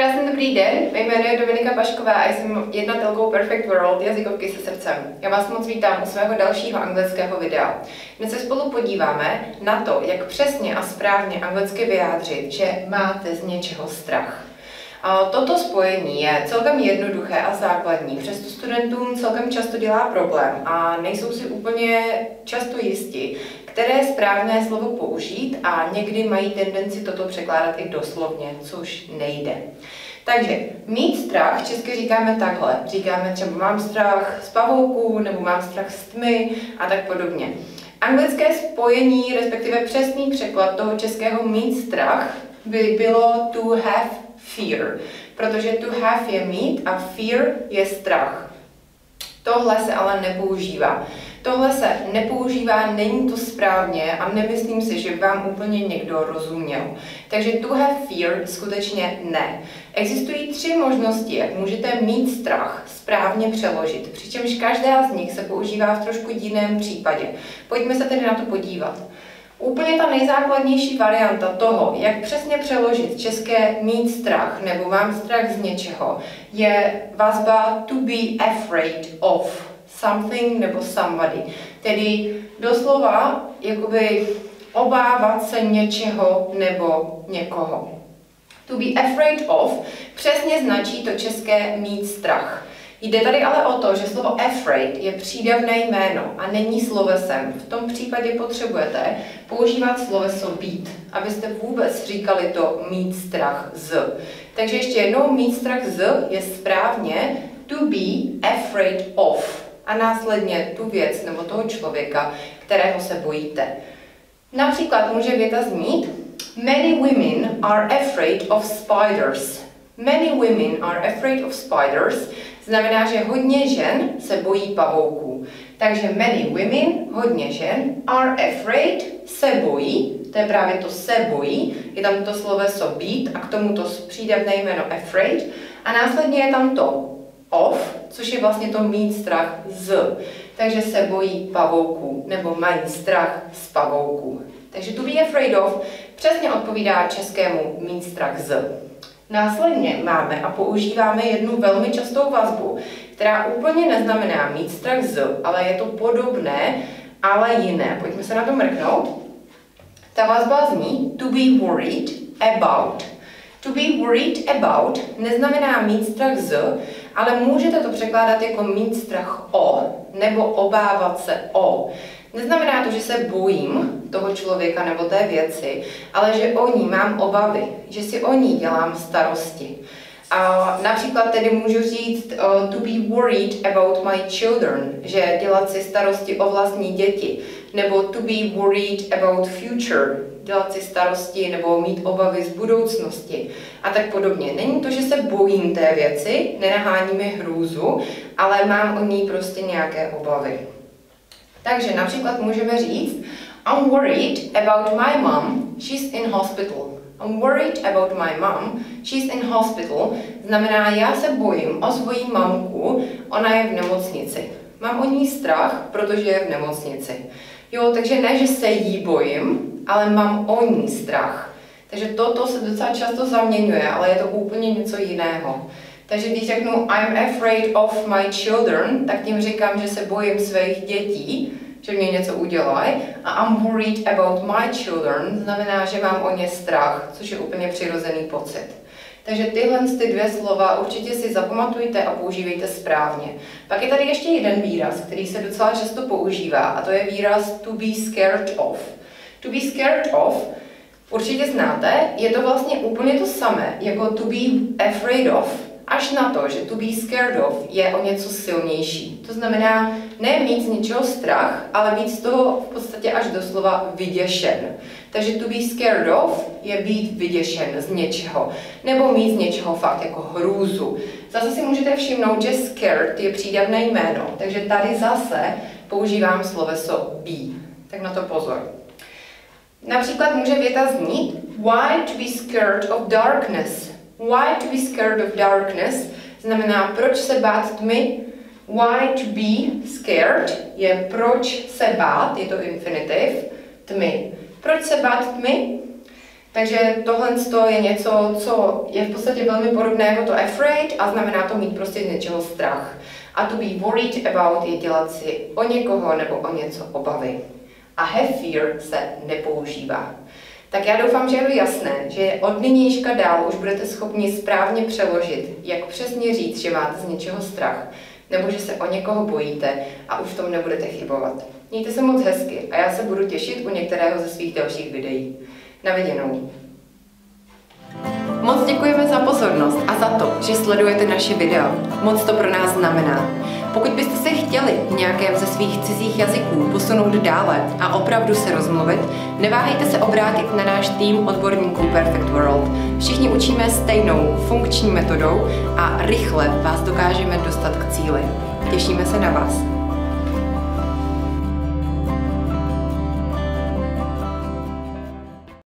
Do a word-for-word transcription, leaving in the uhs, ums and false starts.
Krásný dobrý den, mé jméno je Dominika Pašková a jsem jednatelkou Perfect World jazykovky se srdcem. Já vás moc vítám u svého dalšího anglického videa. Dnes se spolu podíváme na to, jak přesně a správně anglicky vyjádřit, že máte z něčeho strach. Toto spojení je celkem jednoduché a základní, přesto studentům celkem často dělá problém a nejsou si úplně často jistí, které správné slovo použít a někdy mají tendenci toto překládat i doslovně, což nejde. Takže mít strach česky říkáme takhle. Říkáme třeba mám strach z pavouků nebo mám strach z tmy a tak podobně. Anglické spojení, respektive přesný překlad toho českého mít strach by bylo to have fear, protože to have je mít a fear je strach. Tohle se ale nepoužívá. Tohle se nepoužívá, není to správně a nemyslím si, že vám úplně někdo rozuměl. Takže to have fear skutečně ne. Existují tři možnosti, jak můžete mít strach správně přeložit, přičemž každá z nich se používá v trošku jiném případě. Pojďme se tedy na to podívat. Úplně ta nejzákladnější varianta toho, jak přesně přeložit české mít strach nebo mám strach z něčeho, je vazba to be afraid of something nebo somebody. Tedy doslova jakoby obávat se něčeho nebo někoho. To be afraid of přesně značí to české mít strach. Jde tady ale o to, že slovo afraid je přídavné jméno a není slovesem. V tom případě potřebujete používat sloveso být, abyste vůbec říkali to mít strach z. Takže ještě jednou mít strach z je správně to be afraid of a následně tu věc nebo toho člověka, kterého se bojíte. Například může věta znít Many women are afraid of spiders. Many women are afraid of spiders znamená, že hodně žen se bojí pavouků. Takže many women, hodně žen, are afraid, se bojí, to je právě to se bojí, je tam to sloveso být a k tomu to přídavné jméno afraid a následně je tam to of, což je vlastně to mít strach z. Takže se bojí pavouků nebo mají strach z pavouků. Takže to be afraid of přesně odpovídá českému mít strach z. Následně máme a používáme jednu velmi častou vazbu, která úplně neznamená mít strach z, ale je to podobné, ale jiné. Pojďme se na to mrknout. Ta vazba zní to be worried about. To be worried about neznamená mít strach z, ale můžete to překládat jako mít strach o nebo obávat se o. Neznamená to, že se bojím toho člověka nebo té věci, ale že o ní mám obavy, že si o ní dělám starosti. A například tedy můžu říct uh, to be worried about my children, že dělat si starosti o vlastní děti, nebo to be worried about future, dělat si starosti nebo mít obavy z budoucnosti a tak podobně. Není to, že se bojím té věci, nenahání mi hrůzu, ale mám o ní prostě nějaké obavy. Takže například můžeme říct I'm worried about my mom, she's in hospital. I'm worried about my mom, she's in hospital. Znamená, já se bojím o svoji mamku, ona je v nemocnici. Mám o ní strach, protože je v nemocnici. Jo, takže ne, že se jí bojím, ale mám o ní strach. Takže toto se docela často zaměňuje, ale je to úplně něco jiného. Takže když řeknu I'm afraid of my children, tak tím říkám, že se bojím svých dětí, že mě něco udělají. A I'm worried about my children znamená, že mám o ně strach, což je úplně přirozený pocit. Takže tyhle ty dvě slova určitě si zapamatujte a používejte správně. Pak je tady ještě jeden výraz, který se docela často používá, a to je výraz to be scared of. To be scared of určitě znáte, je to vlastně úplně to samé jako to be afraid of, až na to, že to be scared of je o něco silnější. To znamená ne mít z něčeho strach, ale být z toho v podstatě až doslova vyděšen. Takže to be scared of je být vyděšen z něčeho, nebo mít z něčeho fakt jako hrůzu. Zase si můžete všimnout, že scared je přídavné jméno, takže tady zase používám sloveso be. Tak na to pozor. Například může věta znít Why to be scared of darkness? Why to be scared of darkness znamená proč se bát tmy. Why to be scared je proč se bát, je to infinitiv, tmy. Proč se bát tmy? Takže tohle je něco, co je v podstatě velmi podobné jako to afraid a znamená to mít prostě z něčeho strach. A to be worried about je dělat si o někoho nebo o něco obavy. A have fear se nepoužívá. Tak já doufám, že je to jasné, že od nynějška dál už budete schopni správně přeložit, jak přesně říct, že máte z něčeho strach, nebo že se o někoho bojíte a už v tom nebudete chybovat. Mějte se moc hezky a já se budu těšit u některého ze svých dalších videí. Na viděnou. Moc děkujeme za pozornost a za to, že sledujete naše videa. Moc to pro nás znamená. Pokud byste se chtěli v nějakém ze svých cizích jazyků posunout dále a opravdu se rozmluvit, neváhejte se obrátit na náš tým odborníků Perfect World. Všichni učíme stejnou funkční metodou a rychle vás dokážeme dostat k cíli. Těšíme se na vás.